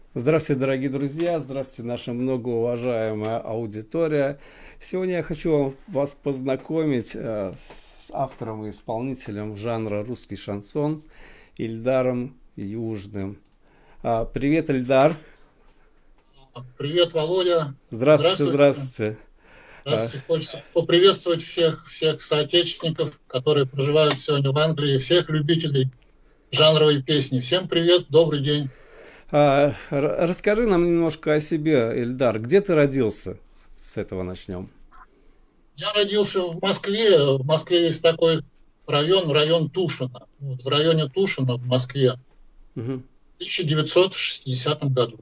Здравствуйте, дорогие друзья! Здравствуйте, наша многоуважаемая аудитория! Сегодня я хочу вас познакомить с автором и исполнителем жанра русский шансон Ильдаром Южным. Привет, Ильдар! Привет, Володя. Здравствуйте, Здравствуйте. здравствуйте! А, Здравствуйте. Хочется поприветствовать всех соотечественников, которые проживают сегодня в Англии, всех любителей жанровой песни. Всем привет, добрый день. Расскажи нам немножко о себе, Ильдар. Где ты родился? С этого начнем. Я родился в Москве. В Москве есть такой район Тушино. Вот в районе Тушино в Москве Мгм. в 1960 году.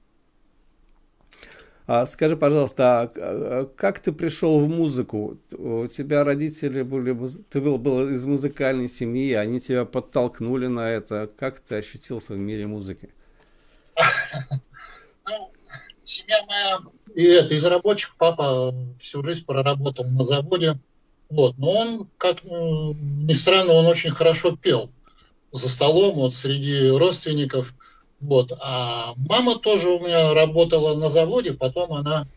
Скажи, пожалуйста, как ты пришел в музыку? У тебя родители были, ты был из музыкальной семьи, они тебя подтолкнули на это. Как ты ощутился в мире музыки? Ну, семья моя и это из рабочих. Папа всю жизнь проработал на заводе. Вот. Но он, как ни странно, он очень хорошо пел за столом, вот среди родственников. Вот. А мама тоже у меня работала на заводе, потом она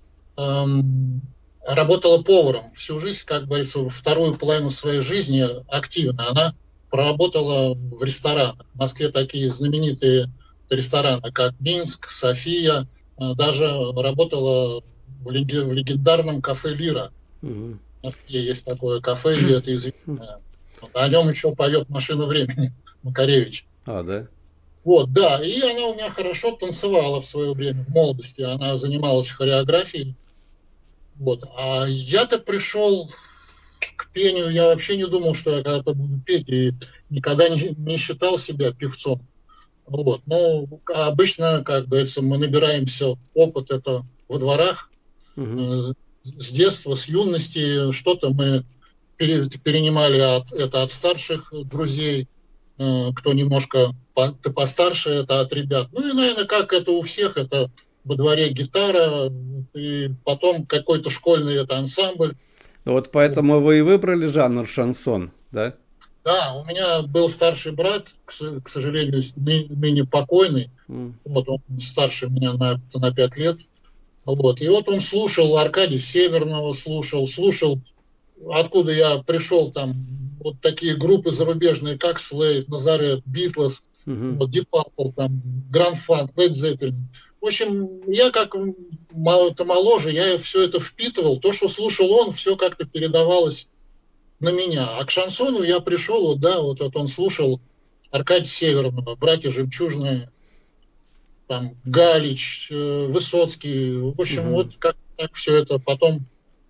эм, работала поваром. Всю жизнь, как говорится, вторую половину своей жизни активно она проработала в ресторанах. В Москве такие знаменитые рестораны, как Минск, София. Даже работала в легендарном кафе «Лира». Мгм. В Москве есть такое кафе, и это известное. Вот. О нем еще поет «Машина времени» Макаревич. Да? Вот, да, и она у меня хорошо танцевала в свое время, в молодости. Она занималась хореографией. Вот. А я-то пришел к пению, я вообще не думал, что я когда-то буду петь, и никогда не считал себя певцом. Вот. Но обычно, как говорится, мы набираемся опыт это во дворах, Мгм. э, с детства, с юности, что-то мы перенимали это от старших друзей, кто немножко постарше, это от ребят. Ну и, наверное, как это у всех, это во дворе гитара, и потом какой-то школьный это ансамбль. Ну вот поэтому вы и выбрали жанр шансон, да? Да, у меня был старший брат, к сожалению, ныне покойный. М. Вот он старше меня на 5 лет. Вот. И вот он слушал Аркадия Северного, слушал, откуда я пришел, там вот такие группы зарубежные, как Слейд, Назарет, Битлз, Мгм. вот, Deep Purple, там, Grand Funk, Led Zeppelin. В общем, я как моложе, я все это впитывал. То, что слушал он, все как-то передавалось на меня. А к шансону я пришел, вот, да, вот он слушал Аркадия Северного, «Братья Жемчужные», там, Галич, Высоцкий. В общем, Мгм. вот как так все это потом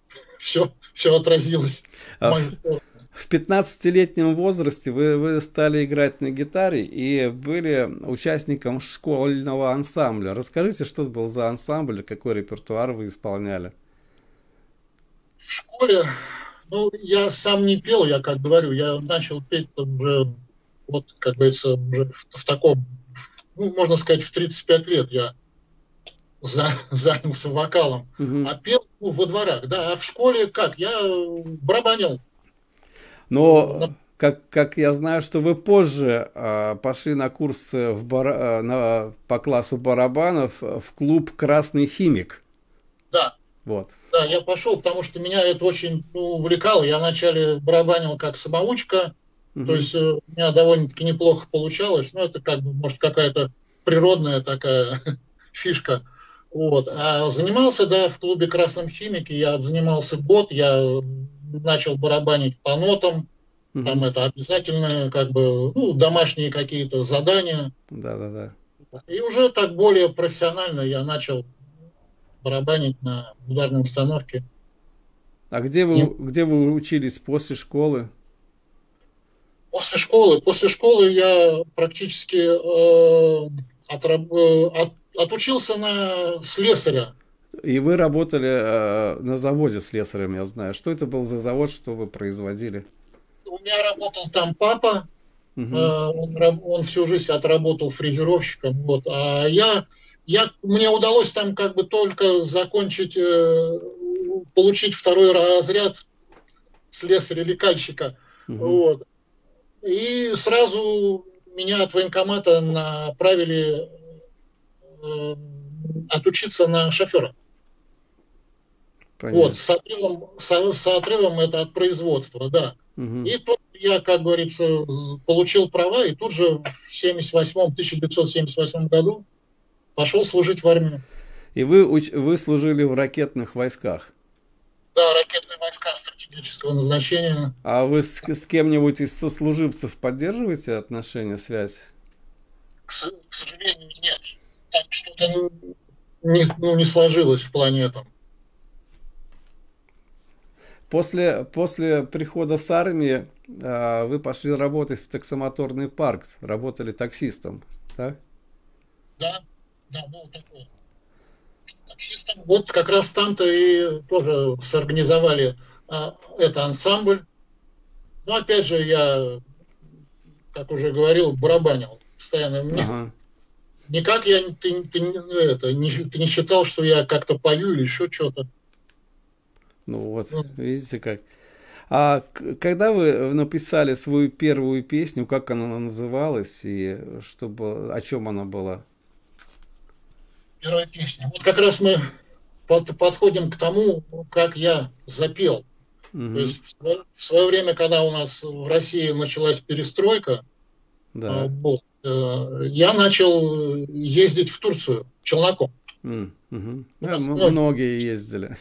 все отразилось в А мою в, сторону. в 15-летнем возрасте вы стали играть на гитаре и были участником школьного ансамбля. Расскажите, что это был за ансамбль, какой репертуар вы исполняли? В школе, ну, я сам не пел, я как говорю, я начал петь уже, вот, как говорится, уже в таком, ну, можно сказать, в 35 лет я занялся вокалом. Мгм. А пел во дворах, да. А в школе как? Я барабанил. Но как я знаю, что вы позже пошли на курсы по классу барабанов в клуб «Красный химик». Да, Вот. да, я пошел, потому что меня это очень увлекало. Я вначале барабанил как самоучка, то Мгм. есть у меня довольно-таки неплохо получалось. Ну, это как бы, может, какая-то природная такая фишка. Вот. А занимался, да, в клубе «Красном химике». Я занимался год, я начал барабанить по нотам. Там Мгм. это обязательно, как бы, ну, домашние какие-то задания. Да. И уже так более профессионально я начал барабанить на ударной установке. А где вы учились после школы? После школы я практически отучился на слесаря. И вы работали на заводе слесарем, я знаю. Что это был за завод, что вы производили? У меня работал там папа, Мгм. он всю жизнь отработал фрезеровщиком. Вот, мне удалось там как бы только закончить, получить второй разряд слесаря-лекальщика. Мгм. Вот. И сразу меня от военкомата направили отучиться на шофера. Понятно. Вот, с отрывом это от производства, да. Угу. И тут я, как говорится, получил права, и тут же в 1978 году пошел служить в армию. И вы служили в ракетных войсках? Да, ракетные войска стратегического назначения. А вы с кем-нибудь из сослуживцев поддерживаете отношения, связь? К сожалению, нет. Так что-то не сложилось в плане этого. После прихода с армии вы пошли работать в таксомоторный парк, работали таксистом, так? Да, было такое. Таксистом. Вот как раз там-то и тоже сорганизовали это ансамбль. Но опять же, я, как уже говорил, барабанил постоянно. Ага. Никак ты не считал, что я как-то пою или еще что-то. Ну вот, видите как. А когда вы написали свою первую песню, как она называлась и о чем она была? Первая песня. Вот как раз мы подходим к тому, как я запел. Угу. То есть в свое время, когда у нас в России началась перестройка, да. Я начал ездить в Турцию челноком. Угу. Многие ездили.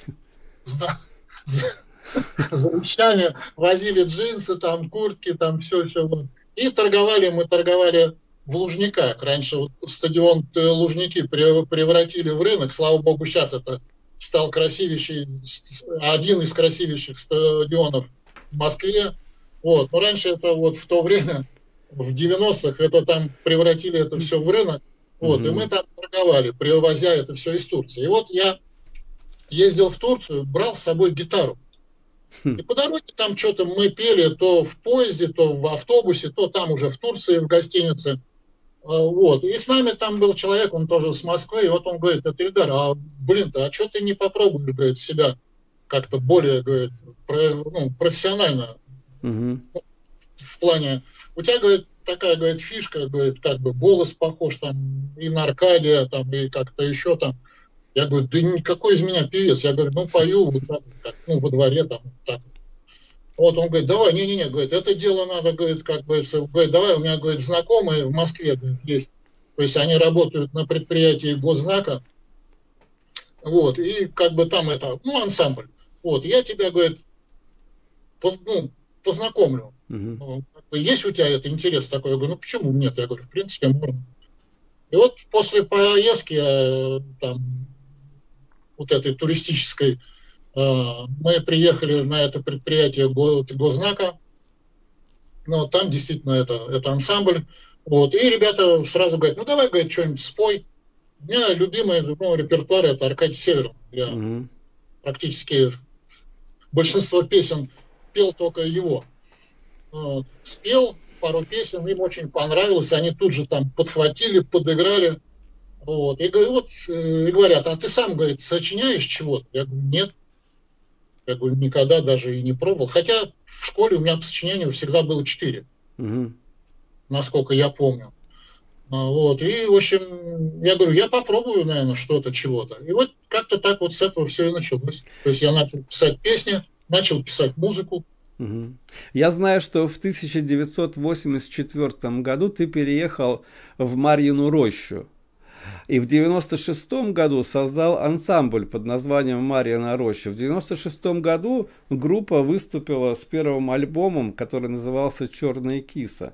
За вещами возили джинсы, там куртки, там все. И мы торговали в Лужниках. Раньше вот стадион Лужники превратили в рынок. Слава богу, сейчас это стал один из красивейших стадионов в Москве. Вот. Но раньше это вот в то время, в 90-х, это там превратили это все в рынок. Вот. И мы там торговали, привозя это все из Турции. И вот я ездил в Турцию, брал с собой гитару. И по дороге там что-то мы пели то в поезде, то в автобусе, то там уже в Турции, в гостинице. Вот. И с нами там был человек, он тоже с Москвы, и вот он говорит: это Ильдар, а что ты не попробуешь, говорит, себя как-то более, говорит, профессионально в плане... У тебя, говорит, такая, говорит, фишка, говорит, как бы голос похож там и на Аркадия, там, и как-то еще там. Я говорю: да никакой из меня певец. Я говорю: пою вот так, во дворе там. Так. Вот он говорит: давай, не-не-не, говорит, это дело надо, говорит, говорит, давай, у меня, говорит, знакомые в Москве, говорит, есть. То есть они работают на предприятии Госзнака. Вот, и как бы там это, ансамбль. Вот, я тебя, говорит, познакомлю. Есть у тебя это интерес такой? Я говорю: почему нет? Я говорю: в принципе, можно. И вот после поездки там вот этой туристической, мы приехали на это предприятие Госзнака. Ну, там действительно это ансамбль. Вот. И ребята сразу говорят: давай, говорит, что-нибудь спой. У меня любимый репертуар — это Аркадий Северов. Я практически большинство песен пел только его. Вот. Спел пару песен, им очень понравилось. Они тут же там подхватили, подыграли. Вот. И говорят: а ты сам, говорит, сочиняешь чего-то? Я говорю: нет. Я говорю: никогда даже и не пробовал. Хотя в школе у меня по сочинению всегда было 4. Насколько я помню. Вот. И, в общем, я говорю: я попробую, наверное, что-то, чего-то. И вот как-то так вот с этого все и началось. То есть я начал писать песни, начал писать музыку. Я знаю, что в 1984 году ты переехал в Марьину Рощу. И в 1996 году создал ансамбль под названием «Марьина Роща». В 1996 году группа выступила с первым альбомом, который назывался «Черная киса».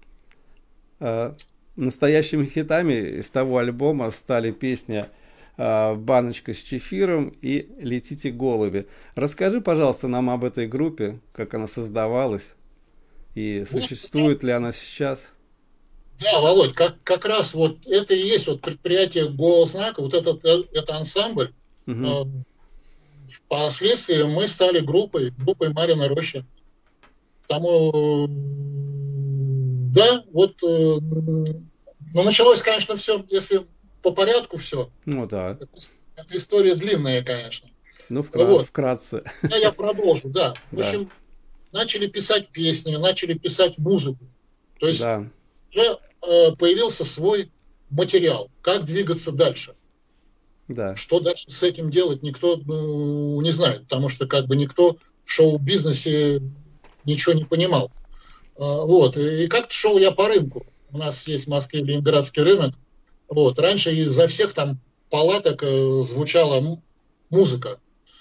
Настоящими хитами из того альбома стали песни «Баночка с чефиром» и «Летите голуби». Расскажи, пожалуйста, нам об этой группе, как она создавалась и существует ли она сейчас. Да, Володь, как раз вот это и есть вот предприятие Госзнака, вот это ансамбль. Впоследствии мы стали группой Марьина Роща. Тому, да, вот, началось, конечно, все, если по порядку все. Ну да. Это история длинная, конечно. Вкратце. Я продолжу, да. В общем, начали писать песни, начали писать музыку. То есть уже появился свой материал, как двигаться дальше. Да. Что дальше с этим делать, никто не знает, потому что как бы никто в шоу-бизнесе ничего не понимал. Вот. И как-то шел я по рынку. У нас есть в Москве Ленинградский рынок. Вот. Раньше изо всех там палаток звучала музыка.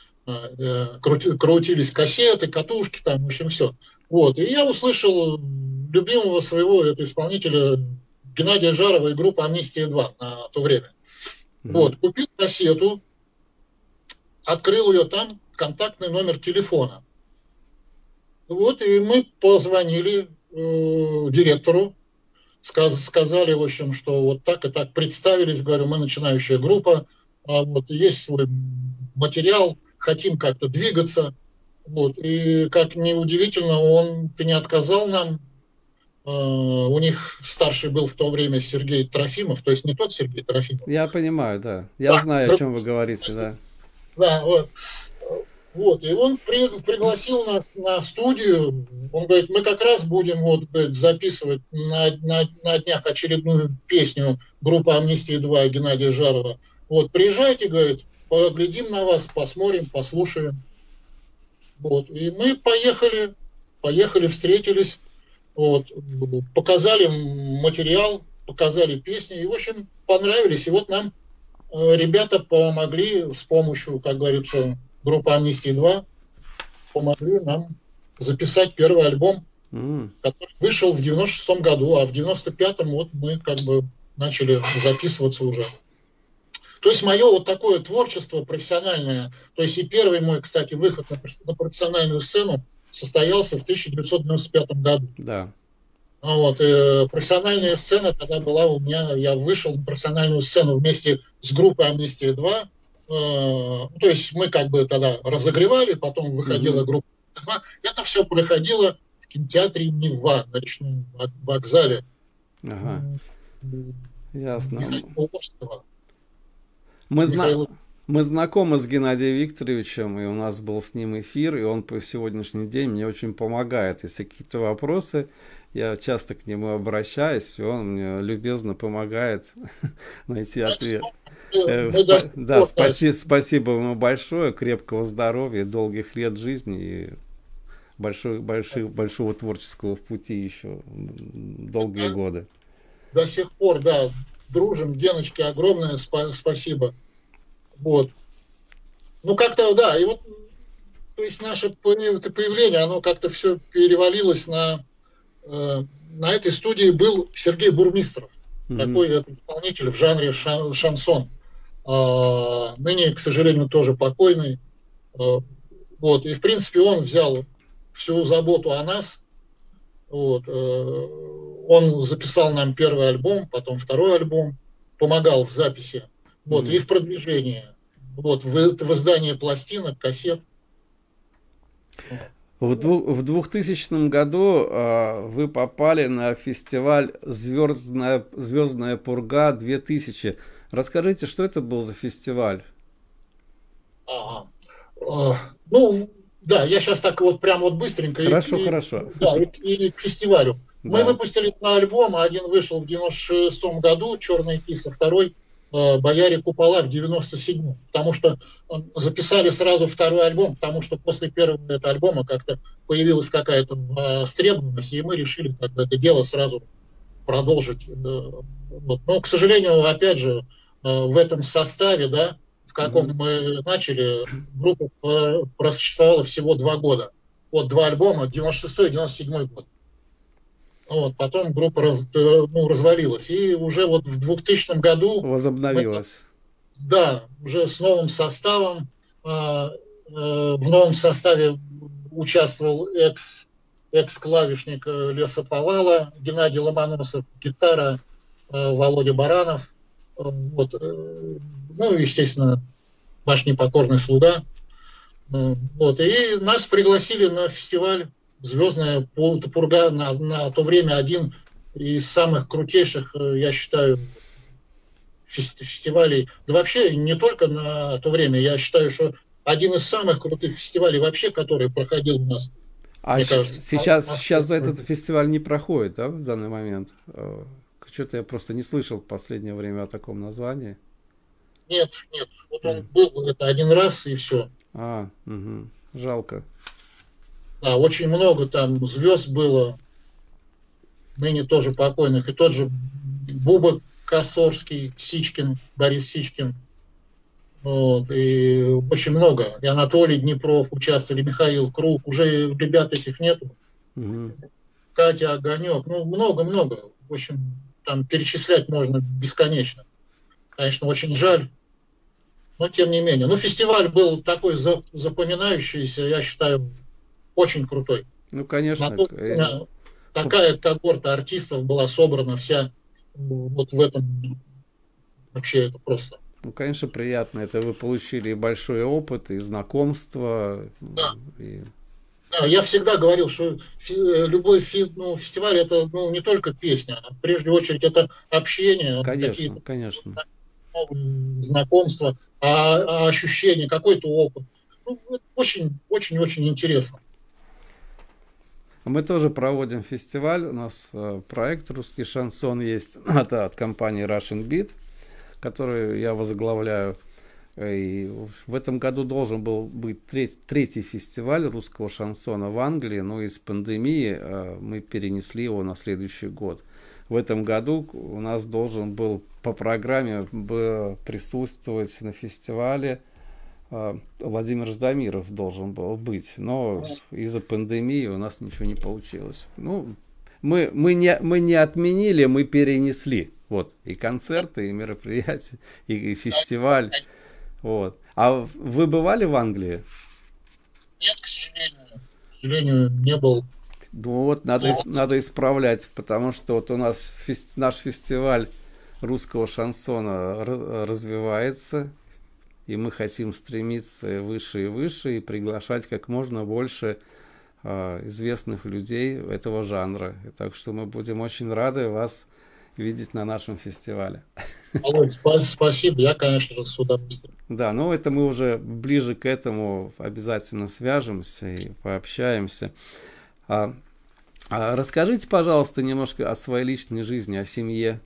Крутились кассеты, катушки, там, в общем, все. Вот. И я услышал любимого своего исполнителя Геннадия Жарова и группы «Амнистия-2» на то время. Вот. Купил кассету, открыл ее, там контактный номер телефона. Вот, и мы позвонили директору, сказали, в общем, что вот так и так, представились, говорю, мы начинающая группа, вот, есть свой материал, хотим как-то двигаться. Вот, и, как ни удивительно, ты не отказал нам. У них старший был в то время Сергей Трофимов, то есть не тот Сергей Трофимов. Я понимаю, да. Я знаю, о чем вы говорите, да. Да, вот. Вот, и он пригласил нас на студию. Он говорит, мы как раз будем вот, говорит, записывать на днях очередную песню группы «Амнистия-2» Геннадия Жарова. Вот, приезжайте, говорит, поглядим на вас, посмотрим, послушаем. Вот, и мы поехали, встретились, вот, показали материал, показали песни, и, в общем, понравились. И вот нам ребята помогли с помощью, как говорится, группы «Амнистия-2», помогли нам записать первый альбом, который вышел в 96-м году, а в 95-м вот мы как бы начали записываться уже. То есть мое вот такое творчество профессиональное, то есть и первый мой, кстати, выход на профессиональную сцену состоялся в 1995 году. Да. Вот, профессиональная сцена тогда была у меня, я вышел на профессиональную сцену вместе с группой «Амнистия-2». То есть мы как бы тогда разогревали, потом выходила группа «Амнистия-2». Это все проходило в кинотеатре «Нева» на речном вокзале. Ага. Ясно. Михаила. Мы знакомы с Геннадием Викторовичем, и у нас был с ним эфир, и он по сегодняшний день мне очень помогает. Если какие-то вопросы, я часто к нему обращаюсь, и он мне любезно помогает найти ответ. Да, спасибо ему большое, крепкого здоровья, долгих лет жизни и большого творческого пути еще долгие годы. До сих пор, да, дружим. Геночке огромное спасибо. Вот. Ну, как-то, да, и вот, то есть наше появление, оно как-то все перевалилось на этой студии был Сергей Бурмистров, такой исполнитель в жанре шансон. Ныне, к сожалению, тоже покойный. Вот, и, в принципе, он взял всю заботу о нас. Вот, он записал нам первый альбом, потом второй альбом, помогал в записи, вот, и в продвижении, вот, в издании пластинок, кассет. В 2000 году вы попали на фестиваль «Звездная пурга-2000». Расскажите, что это был за фестиваль? Ну, да, я сейчас так вот прям вот быстренько. Хорошо. Да, и к фестивалю. Да. Мы выпустили два альбома. Один вышел в 96-м году, «Черная киса», второй «Бояре купола» в 97-м. Потому что записали сразу второй альбом, потому что после первого этого альбома как-то появилась какая-то востребованность, и мы решили как бы это дело сразу продолжить. Вот. Но, к сожалению, опять же, в этом составе, да, в каком мы начали, группа просуществовала всего 2 года. Вот 2 альбома, 96-й и 97-й год. Вот, потом группа развалилась. И уже вот в 2000 году... Возобновилась. Да, уже с новым составом. В новом составе участвовал экс-клавишник Лесоповала, Геннадий Ломоносов, гитара, Володя Баранов. Вот, ну, естественно, ваш непокорный слуга. Вот, и нас пригласили на фестиваль «Звездная пурга», на то время один из самых крутейших, я считаю, фестивалей. Да вообще не только на то время. Я считаю, что один из самых крутых фестивалей вообще, который проходил у нас. А сейчас этот фестиваль не проходит, да, в данный момент? Что-то я просто не слышал в последнее время о таком названии. Нет, нет. Вот он был это один раз и все. Угу. Жалко. Да, очень много там звезд было, ныне тоже покойных. И тот же Буба Косторский, Сичкин, Борис Сичкин. Вот, и очень много. И Анатолий Днепров участвовали, Михаил Круг. Уже ребят этих нету. Угу. Катя Огонек. Ну, много-много. В общем, там перечислять можно бесконечно. Конечно, очень жаль. Но тем не менее. Ну, фестиваль был такой запоминающийся, я считаю, очень крутой. Ну, конечно. На то время такая когорта артистов была собрана вся вот в этом. Вообще это просто. Ну, конечно, приятно. Это вы получили и большой опыт, и знакомство. Да. И... Да, я всегда говорил, что любой фестиваль это не только песня, а прежде очередь это общение. Конечно, конечно. Знакомства, ощущения, какой-то опыт. Ну, очень-очень интересно. Мы тоже проводим фестиваль. У нас проект «Русский шансон» есть. Это от компании Russian Beat, которую я возглавляю. И в этом году должен был быть третий фестиваль русского шансона в Англии, но из пандемии мы перенесли его на следующий год. В этом году у нас должен был по программе присутствовать на фестивале Владимир Ждамиров должен был быть, но из-за пандемии у нас ничего не получилось. Ну, мы не отменили, мы перенесли. Вот, и концерты, и мероприятия, и фестиваль. Вот. А вы бывали в Англии? Нет, к сожалению, не был. Ну вот, надо исправлять, потому что вот у нас наш фестиваль русского шансона развивается, и мы хотим стремиться выше и выше, и приглашать как можно больше известных людей этого жанра. И так что мы будем очень рады вас видеть на нашем фестивале. Володь, спасибо, я, конечно же, с удовольствием. Да, но это мы уже ближе к этому обязательно свяжемся и пообщаемся. Расскажите, пожалуйста, немножко о своей личной жизни, о семье.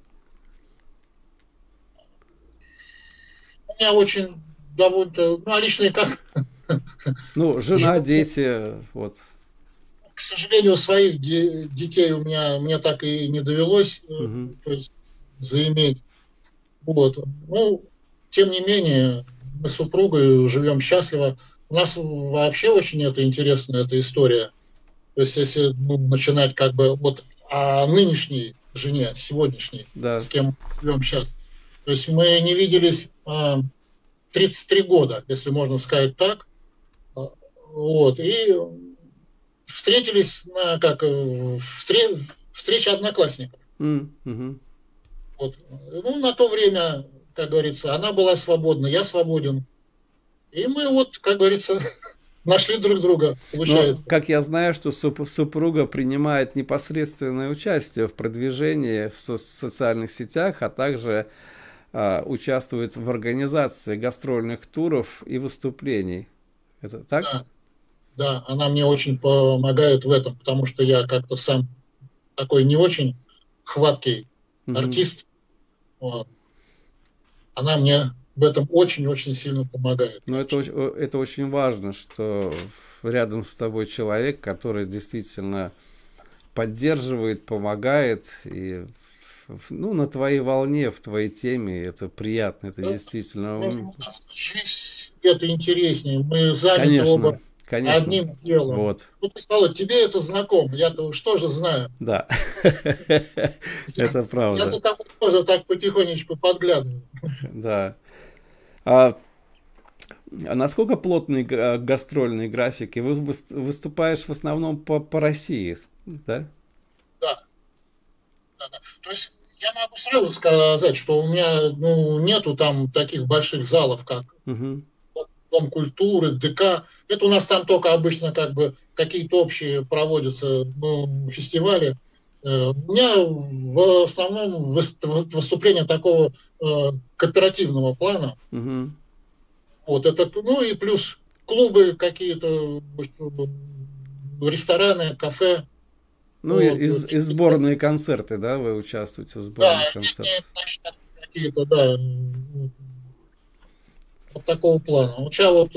У меня очень довольно-то, личные как... Ну, жена, дети, вот. К сожалению, своих детей мне так и не довелось то есть, заиметь. Вот. Ну, тем не менее, мы с супругой живем счастливо. У нас вообще очень интересная эта история. То есть, если начинать как бы вот о нынешней жене, сегодняшней, да. С кем живем сейчас. То есть мы не виделись 33 года, если можно сказать так. Вот. И встретились на встрече одноклассников. Вот. Ну, на то время, как говорится, она была свободна, я свободен. И мы вот, как говорится, нашли друг друга, получается. Но, как я знаю, что супруга принимает непосредственное участие в продвижении в социальных сетях, а также участвует в организации гастрольных туров и выступлений. Это так? Да, она мне очень помогает в этом, потому что я как-то сам такой не очень хваткий артист. Вот. Она мне в этом очень-очень сильно помогает. Но это очень важно, что рядом с тобой человек, который действительно поддерживает, помогает, и на твоей волне, в твоей теме, это приятно, это действительно... У нас жизнь это интереснее, мы заняты оба одним делом. Вот. Ну, ты сказала, тебе это знакомо, я-то уж тоже знаю. Да, это правда. Я за тобой тоже так потихонечку подглядываю. Да. А насколько плотный гастрольный график? И выступаешь в основном по России, да? Да. То есть я могу сразу сказать, что у меня нету там таких больших залов, как Дом культуры, ДК. Это у нас там только обычно как бы какие-то общие проводятся фестивали. У меня в основном выступления такого кооперативного плана. Вот это, и плюс клубы какие-то, рестораны, кафе. Ну, Вот. и сборные концерты, да, вы участвуете в Да, сборных концертах? какие-то, да, вот такого плана. Вот сейчас вот,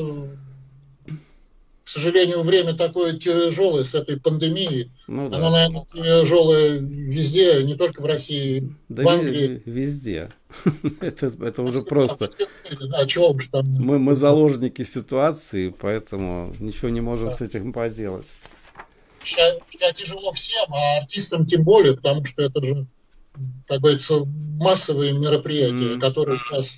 к сожалению, время такое тяжелое с этой пандемией. Ну Оно, да. наверное, тяжелое везде, не только в России, Да в Англии. везде. Это уже Всегда, просто. да, чего уж там. Мы заложники ситуации, поэтому ничего не можем Да. с этим поделать. Сейчас тяжело всем, а артистам тем более, потому что это же, как говорится, массовые мероприятия, которые сейчас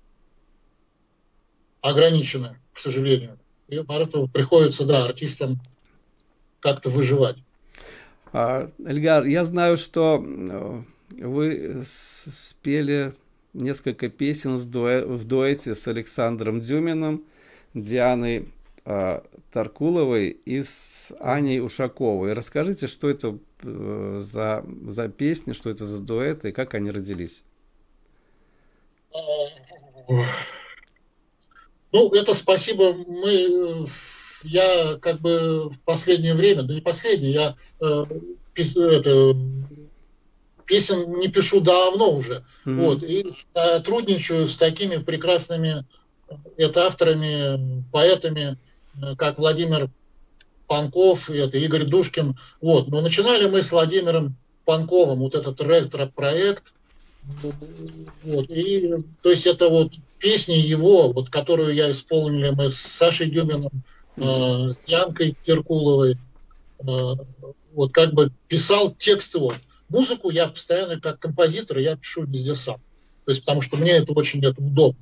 ограничены, к сожалению. И поэтому приходится, да, артистам как-то выживать. Эльгар, я знаю, что вы спели несколько песен в дуэте с Александром Дюминым, Дианой Таркуловой и с Аней Ушаковой. Расскажите, что это за песни, что это за дуэты и как они родились? Ну, это спасибо. Я как бы в последнее время, да не последнее, я песен не пишу давно уже. Вот, и сотрудничаю с такими прекрасными авторами, поэтами, как Владимир Панков, Игорь Душкин. Вот. Но начинали мы с Владимиром Панковым, вот этот ретро-проект. Вот. И, то есть это вот песни его, вот, которую я исполнили мы с Сашей Дюминым, с Янкой Теркуловой. Вот как бы писал текст его. Музыку я постоянно, как композитор, я пишу везде сам. То есть потому что мне это очень удобно.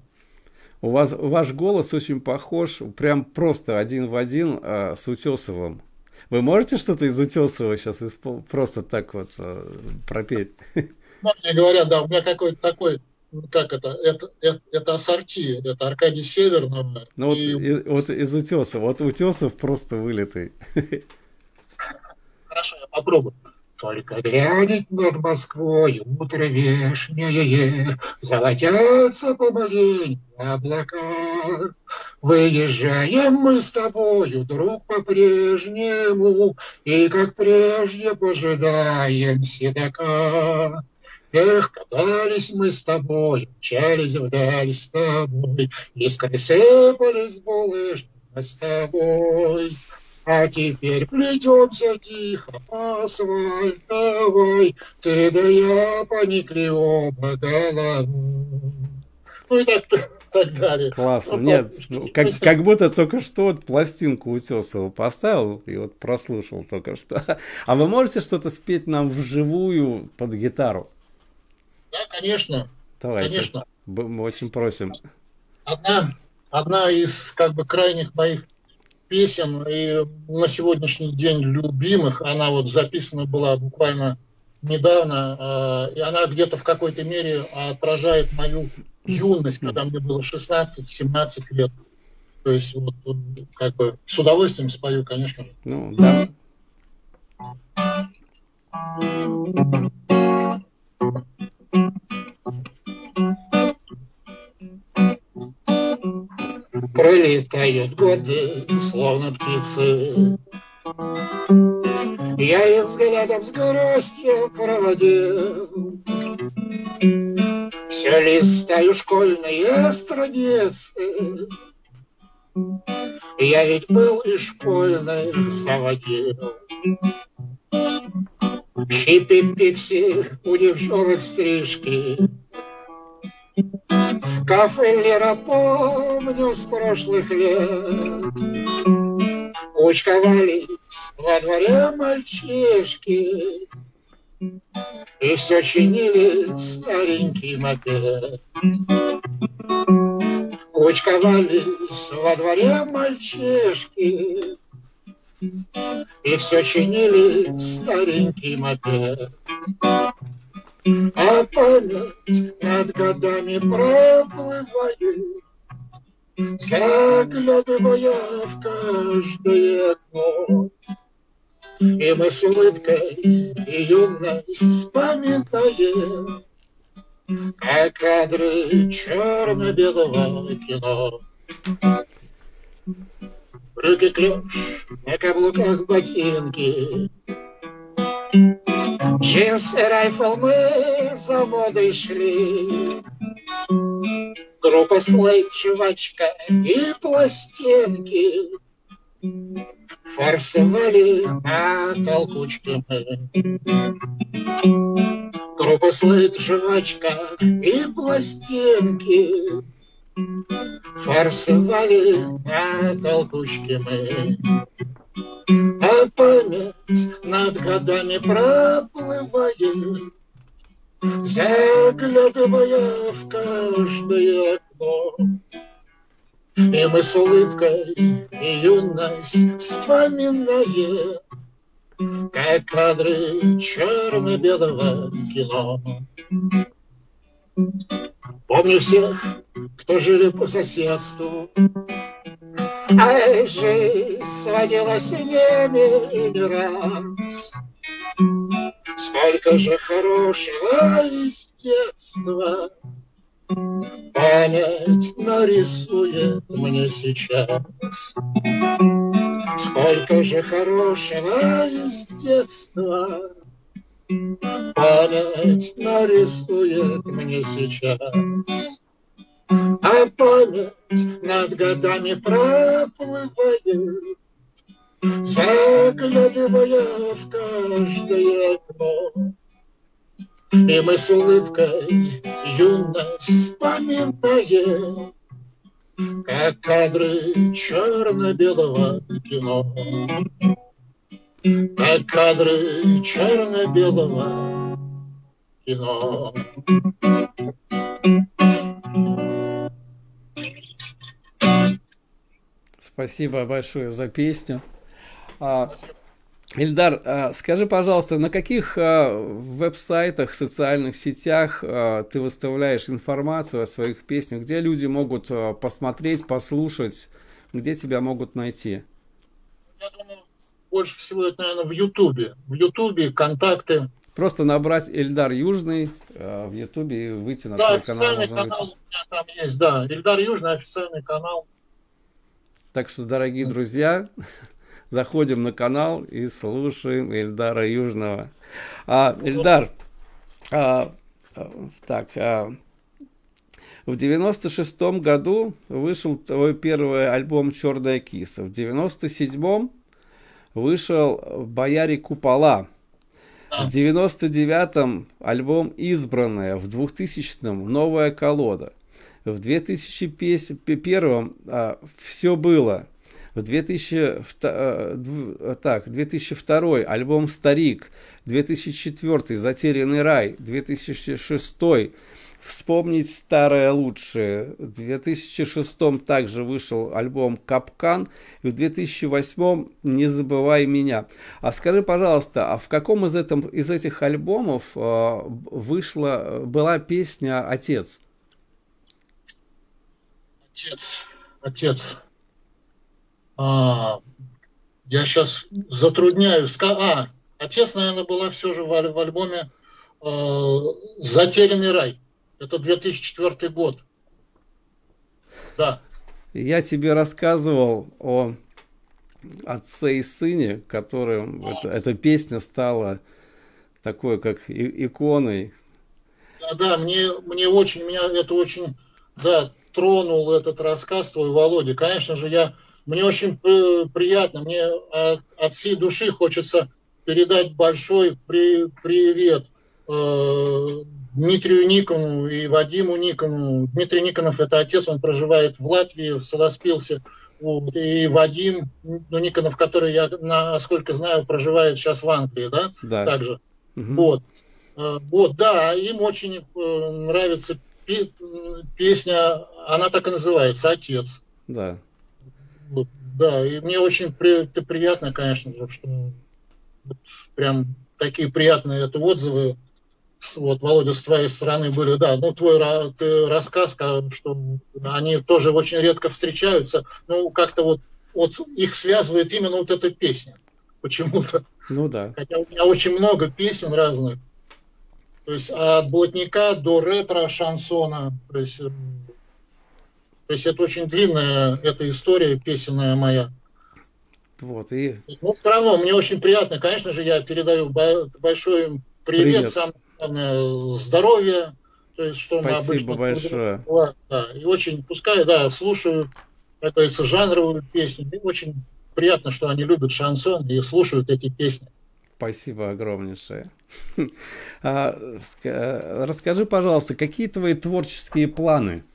Ваш голос очень похож, прям просто один в один с Утесовым. Вы можете что-то из Утесова сейчас просто так вот пропеть? Ну, мне говорят, да, у меня какой-то такой, как это ассорти, это Аркадий Северного. Ну вот из Утесова, вот Утесов просто вылитый. Хорошо, я попробую. Только глянет над Москвой утро вешнее, золотятся помаленьку облака. Выезжаем мы с тобою, друг, по-прежнему, и как прежде пожидаем седока. Эх, катались мы с тобой, мчались вдаль с тобой, искры сыпались булыжника с тобой. А теперь плетемся тихо по асфальтовой, ты да я поникли оба головой. Ну и так далее. Классно. Нет, как будто только что вот пластинку Утесова поставил и вот прослушал только что. А вы можете что-то спеть нам вживую под гитару? Да, конечно. Давайте. Конечно. Мы очень просим. Одна из как бы крайних моих песен и на сегодняшний день любимых, она вот записана была буквально недавно, и она где-то в какой-то мере отражает мою юность, когда мне было 16-17 лет. То есть вот как бы с удовольствием спою, конечно. Ну, да. Пролетают годы, словно птицы. Я их взглядом с грустью проводил. Все листаю школьные страницы. Я ведь был и школьных заводил. Хиппи-пикси, у девчонок стрижки. Кафе-лера помню с прошлых лет. Кучковались во дворе мальчишки и все чинили старенький мопед. Кучковались во дворе мальчишки и все чинили старенький мопед. А память над годами проплывает, заглядывая в каждое окно. И мы с улыбкой юность вспоминаем, как кадры черно-белого кино. Руки клеш, на каблуках ботинки, Джинсы, райфл мы за модой шли. Группа Слейд, жвачка и пластинки. Форсовали на толкучке мы. Группа Слейд, жвачка и пластинки. Форсовали на толкучке мы. А память над годами проплывает, заглядывая в каждое окно. И мы с улыбкой юность вспоминаем, как кадры черно-белого кино. Помню всех, кто жили по соседству, а жизнь сводилась с ними не раз. Сколько же хорошего из детства память нарисует мне сейчас. Сколько же хорошего из детства память нарисует мне сейчас. А память над годами проплывает, заглядывая в каждое окно. И мы с улыбкой юность вспоминаем, как кадры черно-белого кино. Как кадры черно-белого кино. Спасибо большое за песню. Ильдар, скажи, пожалуйста, на каких веб-сайтах, социальных сетях ты выставляешь информацию о своих песнях, где люди могут посмотреть, послушать, где тебя могут найти? Я думаю, больше всего это, наверное, в Ютубе. В Ютубе, контакты. Просто набрать Ильдар Южный в Ютубе и выйти на твой канал. Да, официальный канал у меня там есть, да. Ильдар Южный, официальный канал. Так что, дорогие друзья, заходим на канал и слушаем Ильдара Южного. Ильдар, в 96-м году вышел твой первый альбом «Черная киса». В 97-м вышел «Бояре Купола». В 99-м альбом «Избранная». В 2000-м «Новая колода». В 2001-м «Все было». В 2002 альбом «Старик», 2004 «Затерянный рай», 2006 «Вспомнить старое лучшее», в 2006 также вышел альбом «Капкан», и в 2008 «Не забывай меня». А скажи, пожалуйста, а в каком из этих альбомов была песня «Отец»? Отец. Я сейчас затрудняюсь. Отец, наверное, была все же в альбоме «Затерянный рай». Это 2004 год. Да. Я тебе рассказывал о отце и сыне, которым эта песня стала такой, как иконой. Да, меня это очень, тронул этот рассказ твой, Володя. Конечно же, мне очень приятно, мне от всей души хочется передать большой привет Дмитрию Никону и Вадиму Никону. Дмитрий Никонов — это отец, он проживает в Латвии, в Солоспилсе. И Вадим Никонов, который, я, насколько знаю, проживает сейчас в Англии, да? Да. Также. Угу. Им очень нравится песня, она так и называется «Отец». Да. Да, и мне очень приятно, конечно же, что прям такие приятные отзывы, Володя, с твоей стороны были. Да, твой рассказ, что они тоже очень редко встречаются, как-то их связывает именно эта песня почему-то. Да. Хотя у меня очень много песен разных. То есть от блатника до ретро-шансона. То есть это очень длинная эта история песенная моя. Вот, и Но все равно мне очень приятно, конечно же, я передаю большой им привет, привет. самое главное, здоровья, то есть, что мы Спасибо обычно большое. да, и очень, пускай, да, слушают, как говорится, жанровую песню, и очень приятно, что они любят шансон и слушают эти песни. Спасибо огромнейшее. Расскажи, пожалуйста, какие твои творческие планы?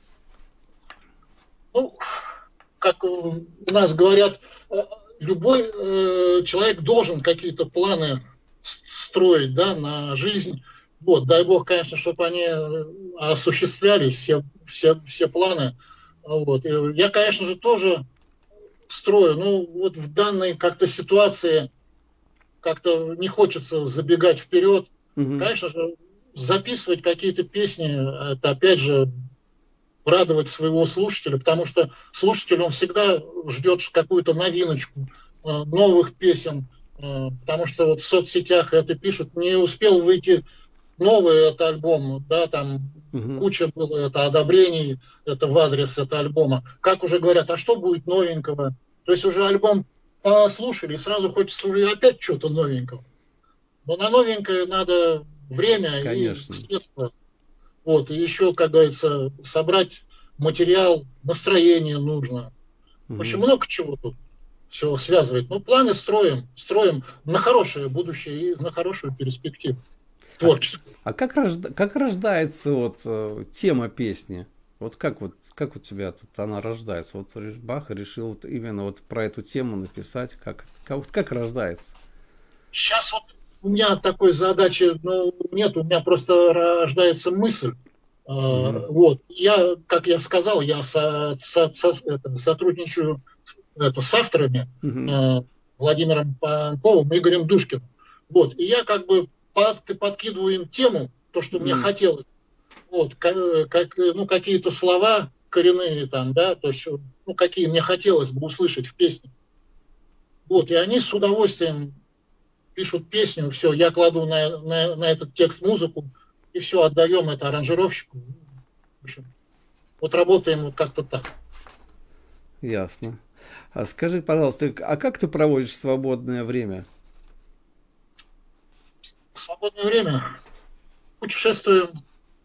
Ну, как у нас говорят, любой человек должен какие-то планы строить, да, на жизнь. Вот, дай бог, конечно, чтобы они осуществлялись, все планы. Вот. И я, конечно же, тоже строю. Ну, вот в данной как-то ситуации как-то не хочется забегать вперед. Мгм. Конечно же, записывать какие-то песни, это опять же радовать своего слушателя, потому что слушатель, он всегда ждет какую-то новиночку, новых песен, потому что вот в соцсетях это пишут, не успел выйти новый это альбом, да, там Мгм. куча было это одобрений это в адрес этого альбома. Как уже говорят, а что будет новенького? То есть уже альбом послушали, и сразу хочется уже опять что-то новенького. Но на новенькое надо время и Конечно. средства. Вот, и еще, как говорится, собрать материал, настроение нужно. В общем, Мгм. много чего тут все связывает. Но планы строим на хорошее будущее и на хорошую перспективу А, творческую. как рождается вот тема песни? Как у тебя тут она рождается? Вот Бах решил вот именно вот про эту тему написать. Как рождается? Сейчас вот у меня такой задачи ну, нет, у меня просто рождается мысль. Мгм. Вот. Я, как я сказал, я сотрудничаю с авторами Мгм. Владимиром Панковым и Игорем Душкиным. Вот. И я как бы подкидываю им тему, то, что мне Мгм. хотелось. Вот. Ну, какие-то слова коренные там, да, то есть, ну, какие мне хотелось бы услышать в песне. Вот. И они с удовольствием пишут песню, все, я кладу на этот текст музыку, и все, отдаем это аранжировщику. В общем, вот работаем вот как-то так. Ясно. А скажи, пожалуйста, а как ты проводишь свободное время? В свободное время путешествуем,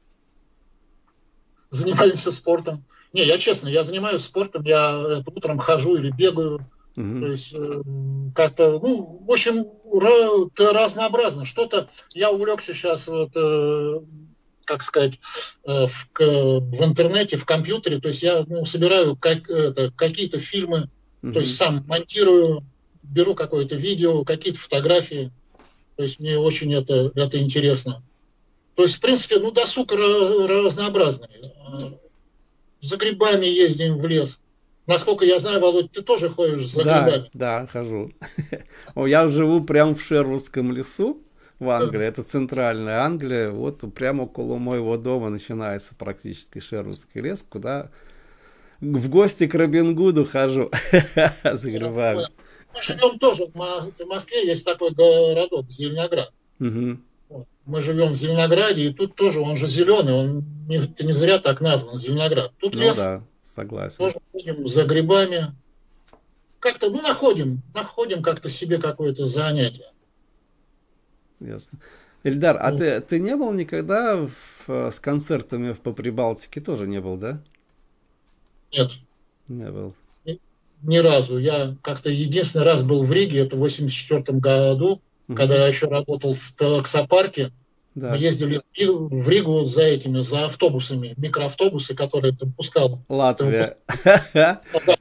занимаемся спортом. Не, я честно, я занимаюсь спортом, я утром хожу или бегаю, то Мгм. есть как-то, ну, в общем, разнообразно. Что-то я увлекся сейчас вот, как сказать, в интернете, в компьютере, то есть я ну, собираю какие-то фильмы, то есть Мгм. сам монтирую, беру какое-то видео, какие-то фотографии, то есть мне очень это интересно. То есть, в принципе, ну, досуг разнообразный. За грибами ездим в лес. Насколько я знаю, Володь, ты тоже ходишь за Да, грибами. да, хожу. Я живу прямо в Шервудском лесу в Да. Англии. Это центральная Англия. Вот прямо около моего дома начинается практически Шервудский лес, куда в гости к Робин Гуду хожу за Я грибами. понял. Мы живем тоже в Москве, есть такой городок Зеленоград. Мгм. Вот. Мы живем в Зеленограде, и тут тоже, он же зеленый, он не зря так назван, Зеленоград. Тут Ну лес, да, согласен. тоже ходим за грибами. Как-то, ну, находим как-то себе какое-то занятие. Ясно. Эльдар, а Ну, ты не был никогда с концертами по Прибалтике? Тоже не был, да? нет, Не был. ни разу. Я как-то единственный раз был в Риге, это в 1984 году, когда Мгм. я еще работал в таксопарке. Мы Да. ездили в Ригу за автобусами, микроавтобусы, которые ты пускал. Ты Латвия. выпускал. Да,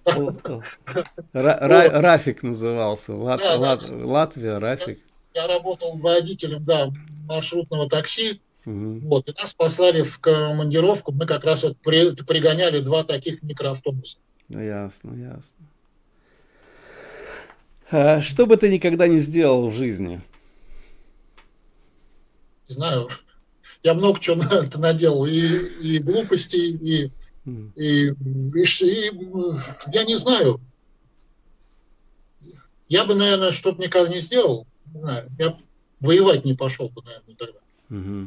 вот, Рафик назывался. да, да, да. Латвия, Я, Рафик. я работал водителем, да, маршрутного такси. Мгм. Вот, и нас послали в командировку. Мы как раз вот пригоняли два таких микроавтобуса. Ну, ясно, ясно. Что бы ты никогда не сделал в жизни? Не знаю, я много чего наделал, и глупостей, М. я не знаю, я бы, наверное, что-то никогда не сделал, не знаю, я б воевать не пошел бы, наверное, никогда. Мгм.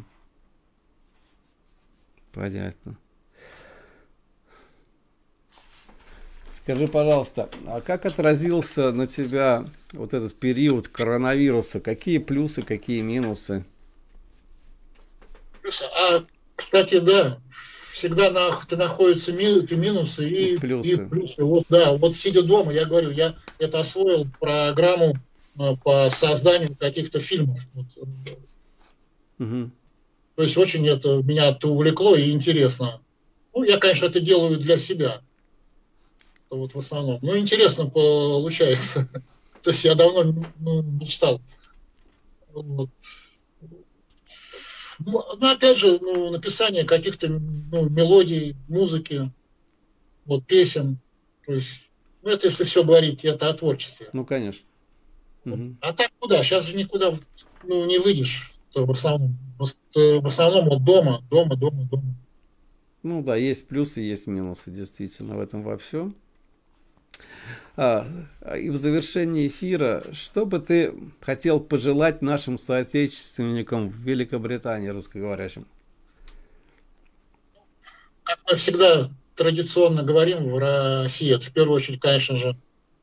Понятно. Скажи, пожалуйста, а как отразился на тебя вот этот период коронавируса? Какие плюсы, какие минусы? Кстати, да, всегда находятся минусы и плюсы. Вот, да, вот сидя дома, я говорю, я это освоил программу по созданию каких-то фильмов. Вот. Угу. То есть очень меня это увлекло и интересно. Ну, я, конечно, это делаю для себя. Вот в основном. Ну, интересно получается. То есть я давно мечтал. Вот. Ну, опять же, написание каких-то мелодий, музыки, вот, песен. То есть, это если все говорить, это о творчестве. Ну, конечно. Угу. А так куда? Сейчас же никуда не выйдешь. В основном вот дома. Ну да, есть плюсы, есть минусы, действительно, в этом во всем. И в завершении эфира, что бы ты хотел пожелать нашим соотечественникам в Великобритании, русскоговорящим? Как мы всегда традиционно говорим в России, это в первую очередь, конечно же,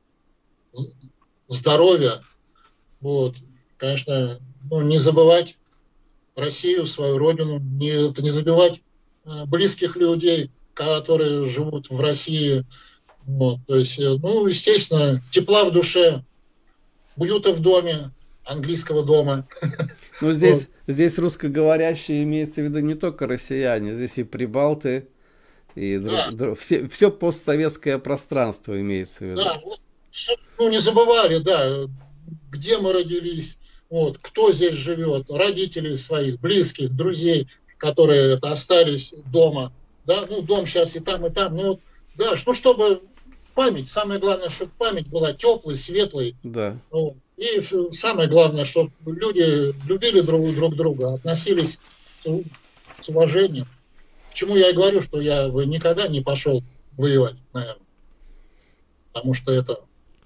здоровье. Вот, конечно, не забывать Россию, свою родину, не забывать близких людей, которые живут в России. Вот, то есть, естественно, тепла в душе, уюта в доме, английского дома. Ну, здесь русскоговорящие имеется в виду не только россияне, здесь и прибалты, и все постсоветское пространство имеется в виду. Да, не забывали, да, где мы родились, вот, кто здесь живет, родителей своих, близких, друзей, которые остались дома. Да, дом сейчас и там, да, чтобы память, самое главное, чтобы память была теплой, светлой. Да. И самое главное, чтобы люди любили друг друга, относились с уважением. Почему я и говорю, что я бы никогда не пошел воевать, наверное. Потому что это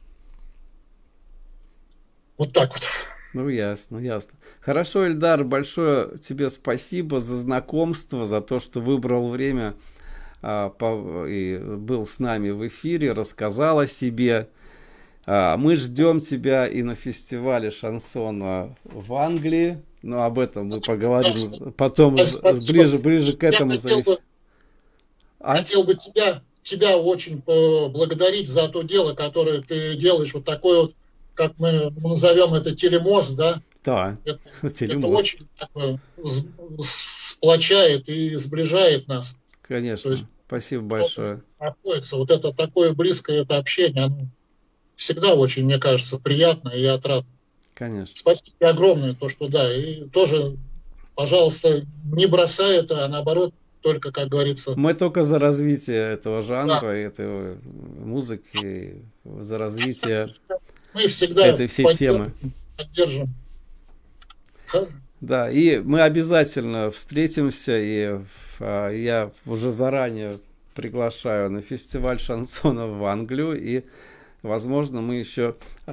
вот так вот. Ну, ясно. Хорошо, Эльдар, большое тебе спасибо за знакомство, за то, что выбрал время и был с нами в эфире, рассказал о себе. Мы ждем тебя и на фестивале шансона в Англии, но об этом мы поговорим потом ближе к этому. Хотел бы тебя очень поблагодарить за то дело, которое ты делаешь, вот такой вот, как мы назовем это, телемост, да? Да, это очень сплочает и сближает нас. Конечно, есть, спасибо большое. Вот это такое близкое это общение, оно всегда очень, мне кажется, приятно и отрадно. Конечно. Спасибо тебе огромное, то, что да, и тоже, пожалуйста, не бросай это, а наоборот, только, как говорится... Мы только за развитие этого жанра, этой музыки, за развитие мы всегда этой всей темы. Поддержим. Да, и мы обязательно встретимся, и я уже заранее приглашаю на фестиваль шансона в Англию, и, возможно, мы еще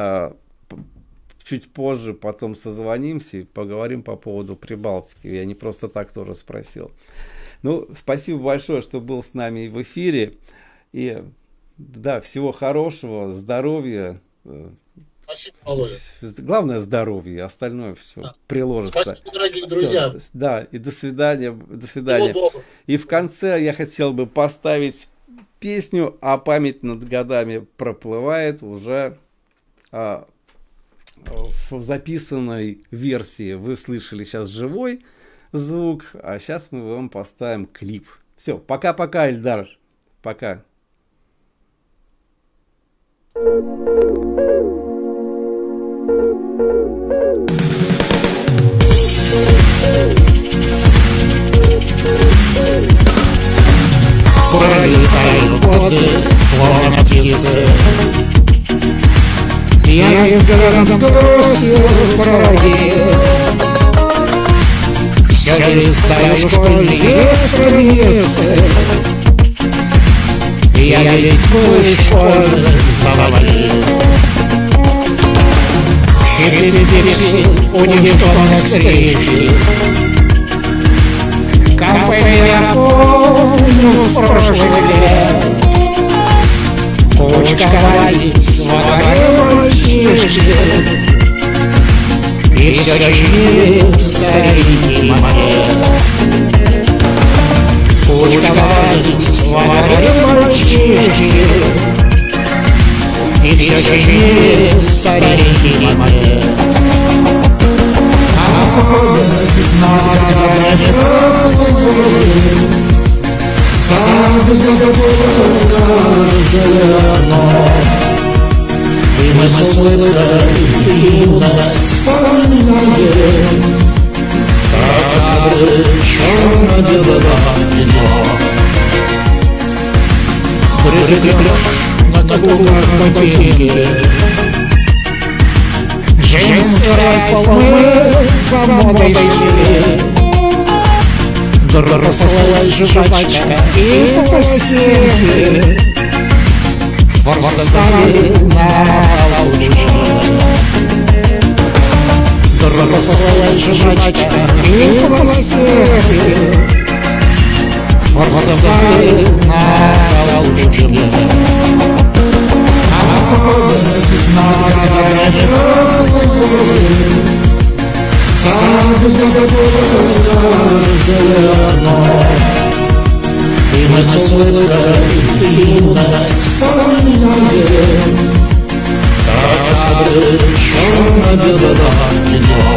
чуть позже потом созвонимся и поговорим по поводу Прибалтики. Я не просто так тоже спросил. Ну, спасибо большое, что был с нами в эфире, и да, всего хорошего, здоровья. Спасибо, Володя. Главное здоровье, остальное все приложится. Спасибо, дорогие друзья. Все, да, и до свидания. До свидания. И в конце я хотел бы поставить песню, а память над годами проплывает уже в записанной версии. Вы слышали сейчас живой звук, а сейчас мы вам поставим клип. Все, пока-пока, Эльдар. Пока. Пролетают годы, словно птицы. Я взглядом с грустью проводил все листаю школьные страницы. Я ведь был школьный завалил. Перепекси у нефтяных встречи. Кафе я помню с прошлых лет. Кучковались во дворе мальчишки, и все чинили старинный мопед. Кучковались во дворе мальчишки, и все чинили старинный мопед. А на и мы с улыбкой у нас вспоминаем, как черно-белое кино. Прикрепишь на каблуках ботинки, джинсы, райфл мы за модой шли. Взрослая жвачка и пластинки форсовали на получке. Взрослая жвачка и пластинки форсовали на получке. И мы с улыбкой и у нас вспоминаем, как черно-белое кино.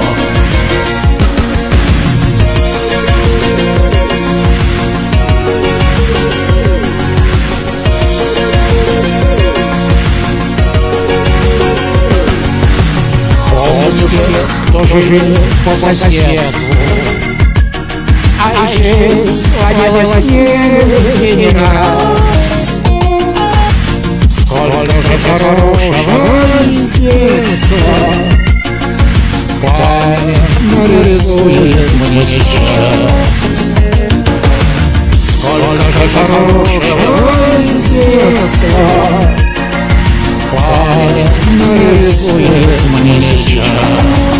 Кто жил по соседству, а жизнь сводилась не раз. Сколько же хорошего детства память нарисует мне сейчас. Сколько же хорошего детства память нарисует мне сейчас.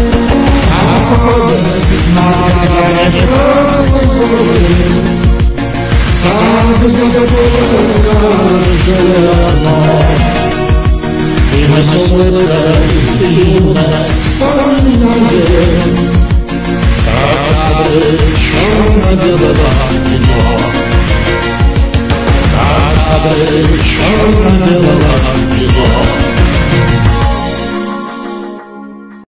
И мы с улыбкой и у нас вспоминаем, как черно-белое кино. Как черно-белое кино.